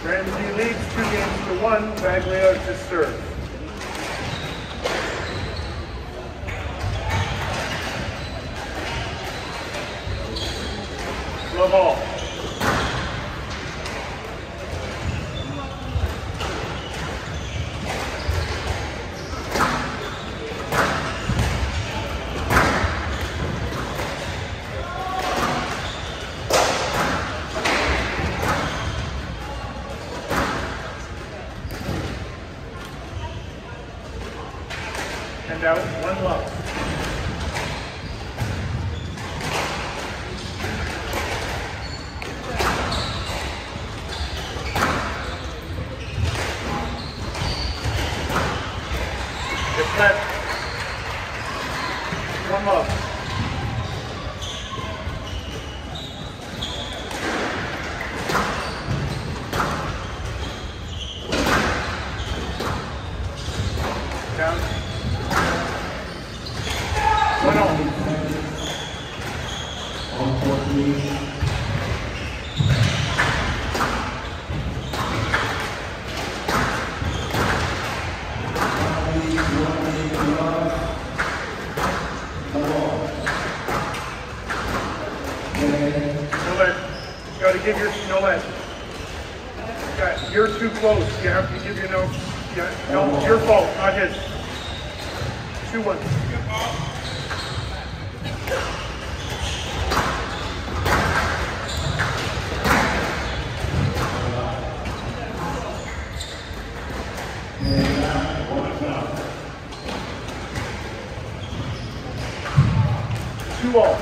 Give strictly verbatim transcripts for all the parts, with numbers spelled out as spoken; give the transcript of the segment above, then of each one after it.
Ramsey leads two games to one. Baglio to serve. Love all. And out, one love. It's that one love. Down. One on. You got to give your no edge. Yeah, you're too close. You have to give your no. Yeah, no, it's your fault, not his. Two one. Two all.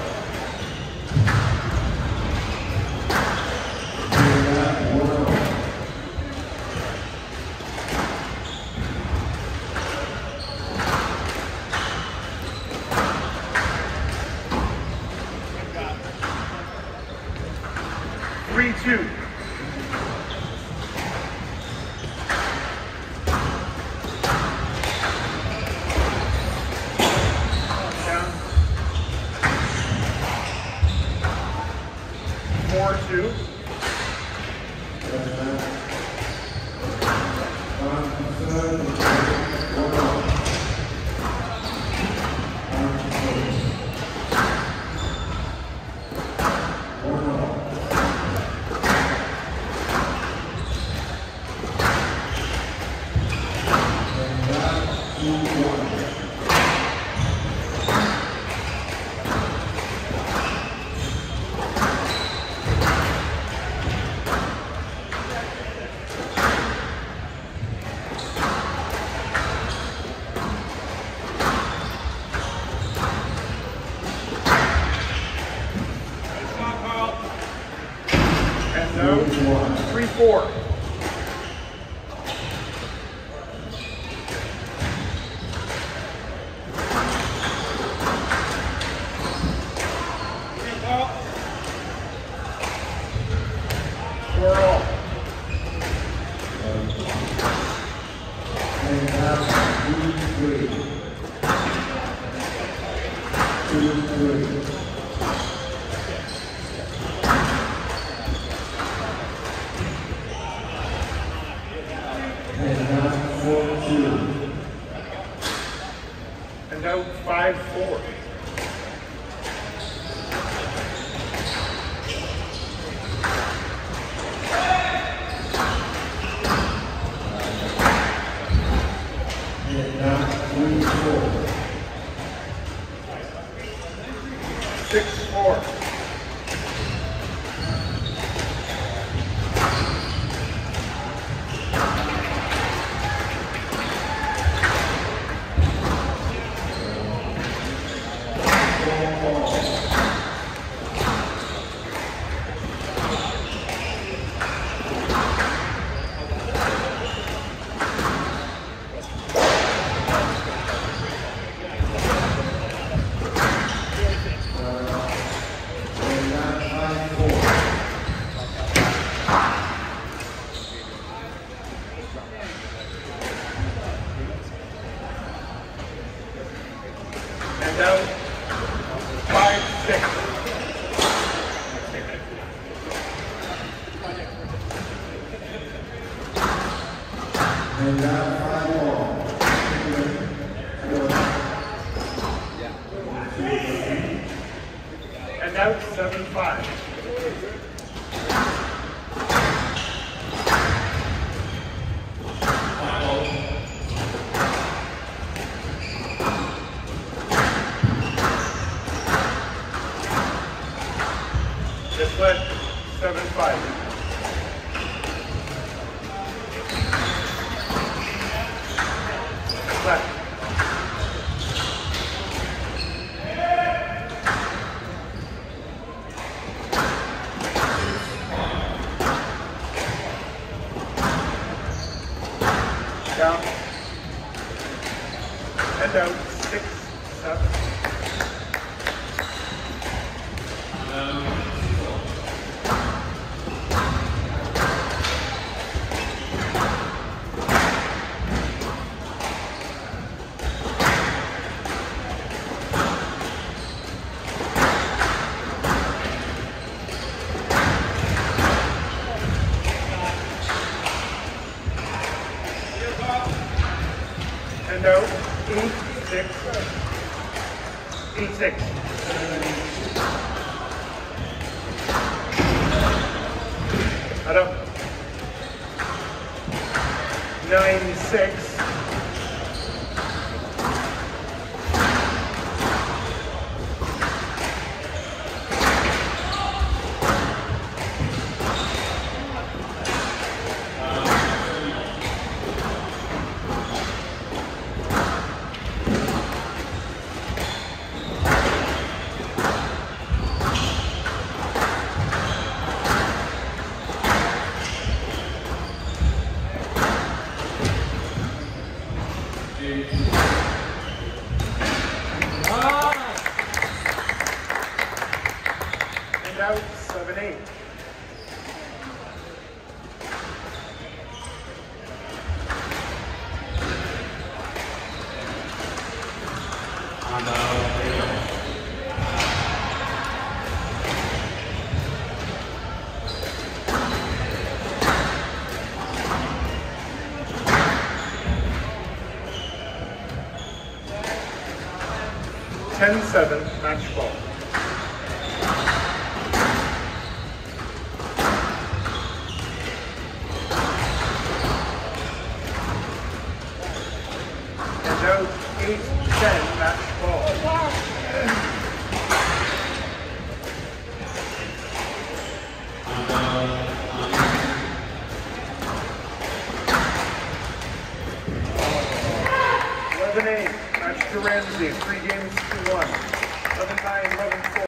Three two. Down. Four two. And now, three four. Four all. And now, three three. Two three. And now four two. And now five four. And now three four. Six four. And now five more. And now seven five. Just let seven five. Left. Down. And out. Six, seven. And out. Eight, six. Eight, six. Head up. Nine, six. And out, seven, eight. ten seven, match ball. And out, eight ten, match ball. eleven eight, match to Ramsey, three games to one. eleven nine, eleven four.